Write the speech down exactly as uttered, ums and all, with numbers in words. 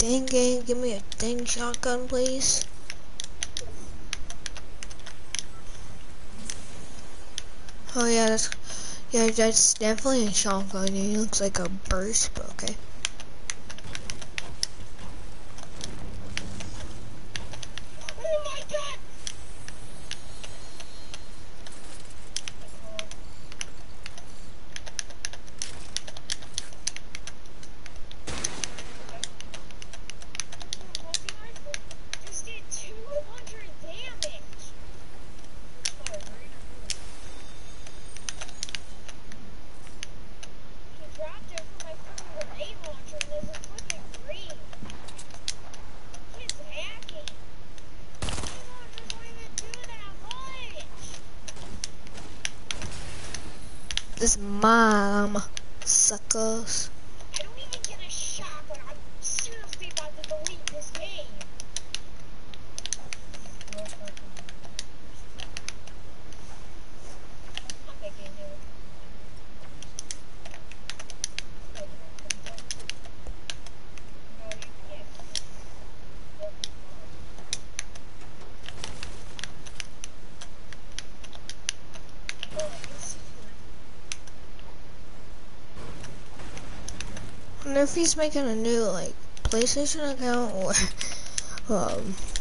dang game, give me a dang shotgun, please. Oh yeah, that's yeah, that's definitely a shotgun. He looks like a burst, but okay. Oh my god! Just did two hundred damage! Sorry, we're in a room. He dropped it from my fucking grenade launcher and there's a fucking green. Kid's hacking. Grenade launchers don't even do that much! This mom suckers. I don't even get a shotgun. I'm seriously about to delete this game. I'm making new. No, you can't. Oh, it's secure. I wonder if he's making a new like PlayStation account or um